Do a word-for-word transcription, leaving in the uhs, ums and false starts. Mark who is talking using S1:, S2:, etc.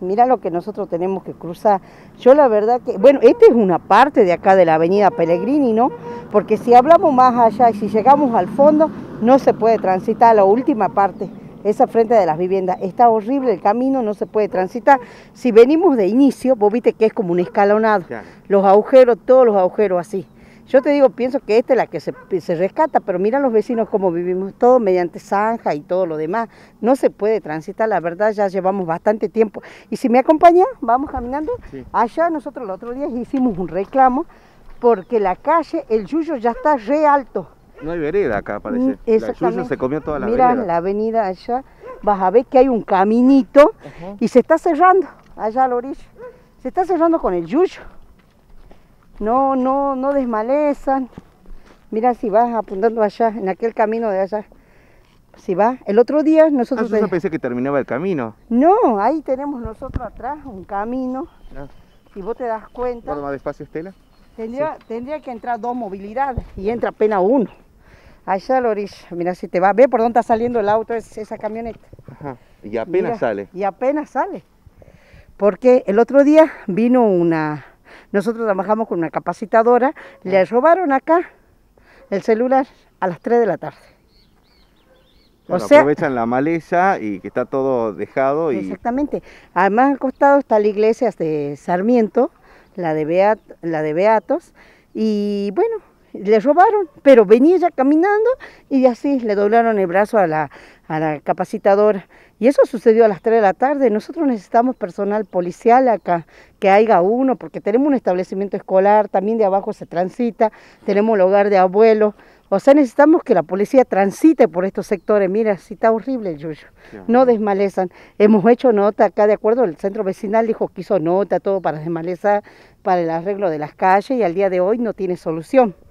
S1: mira lo que nosotros tenemos que cruzar. Yo la verdad que, bueno, esta es una parte de acá de la avenida Pellegrini, ¿no? Porque si hablamos más allá y si llegamos al fondo, no se puede transitar la última parte, esa frente de las viviendas. Está horrible el camino, no se puede transitar. Si venimos de inicio, vos viste que es como un escalonado, claro. Los agujeros, todos los agujeros así. Yo te digo, pienso que esta es la que se, se rescata, pero mira los vecinos cómo vivimos, todo mediante zanja y todo lo demás. No se puede transitar, la verdad ya llevamos bastante tiempo. Y si me acompañan, vamos caminando. Sí. Allá nosotros el otro día hicimos un reclamo porque la calle, el yuyo ya está re alto.
S2: No hay vereda acá, parece.
S1: El yuyo
S2: se comió toda la
S1: Mira,
S2: vereda.
S1: Mira la avenida allá, vas a ver que hay un caminito. Uh-huh. Y se está cerrando allá a la orilla. Se está cerrando con el yuyo. No, no, no desmalezan. Mira si vas apuntando allá, en aquel camino de allá. Si vas, el otro día nosotros...
S2: Ah, yo pensé que terminaba el camino.
S1: No, ahí tenemos nosotros atrás un camino. Ah. Si vos te das cuenta...
S2: ¿Guarda más despacio, Estela?
S1: Tendría, sí. tendría que entrar dos movilidades y entra apenas uno. Allá a la orilla, mira si te va. Ve por dónde está saliendo el auto, es esa camioneta.
S2: Ajá. Y apenas mira, sale.
S1: Y apenas sale. Porque el otro día vino una... Nosotros trabajamos con una capacitadora, le robaron acá el celular a las tres de la tarde.
S2: Claro, o sea, aprovechan la maleza y que está todo dejado. Y...
S1: Exactamente. Además al costado está la iglesia de Sarmiento, la de, Beat, la de Beatos, y bueno, le robaron, pero venía ella caminando y así le doblaron el brazo a la, a la capacitadora. Y eso sucedió a las tres de la tarde. Nosotros necesitamos personal policial acá, que haya uno, porque tenemos un establecimiento escolar, también de abajo se transita, tenemos el hogar de abuelos. O sea, necesitamos que la policía transite por estos sectores. Mira, si está horrible el yuyo. No desmalezan. Hemos hecho nota acá, de acuerdo, el centro vecinal dijo que hizo nota, todo para desmalezar, para el arreglo de las calles, y al día de hoy no tiene solución.